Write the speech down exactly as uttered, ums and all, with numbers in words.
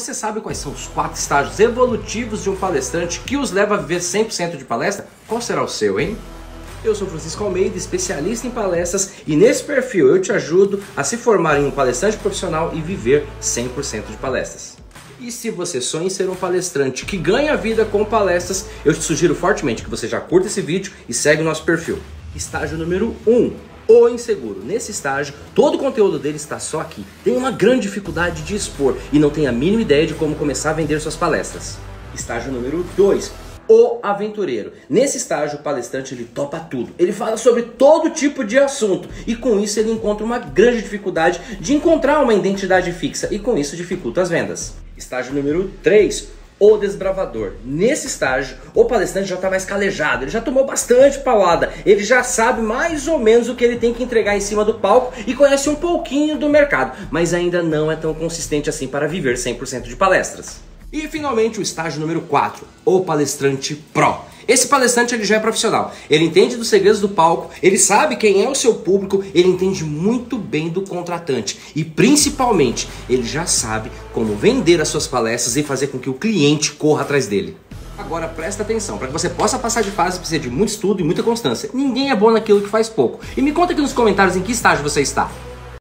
Você sabe quais são os quatro estágios evolutivos de um palestrante que os leva a viver cem por cento de palestra? Qual será o seu, hein? Eu sou Francisco Almeida, especialista em palestras, e nesse perfil eu te ajudo a se formar em um palestrante profissional e viver cem por cento de palestras. E se você sonha em ser um palestrante que ganha vida com palestras, eu te sugiro fortemente que você já curta esse vídeo e segue o nosso perfil. Estágio número um. O inseguro. Nesse estágio, todo o conteúdo dele está só aqui. Tem uma grande dificuldade de expor e não tem a mínima ideia de como começar a vender suas palestras. Estágio número dois. O aventureiro. Nesse estágio, o palestrante ele topa tudo. Ele fala sobre todo tipo de assunto e com isso ele encontra uma grande dificuldade de encontrar uma identidade fixa e com isso dificulta as vendas. Estágio número três. O desbravador. Nesse estágio, o palestrante já está mais calejado, ele já tomou bastante paulada, ele já sabe mais ou menos o que ele tem que entregar em cima do palco e conhece um pouquinho do mercado, mas ainda não é tão consistente assim para viver cem por cento de palestras. E finalmente o estágio número quatro, o palestrante pró. Esse palestrante ele já é profissional, ele entende dos segredos do palco, ele sabe quem é o seu público, ele entende muito bem do contratante e principalmente ele já sabe como vender as suas palestras e fazer com que o cliente corra atrás dele. Agora presta atenção, para que você possa passar de fase precisa de muito estudo e muita constância. Ninguém é bom naquilo que faz pouco. E me conta aqui nos comentários em que estágio você está.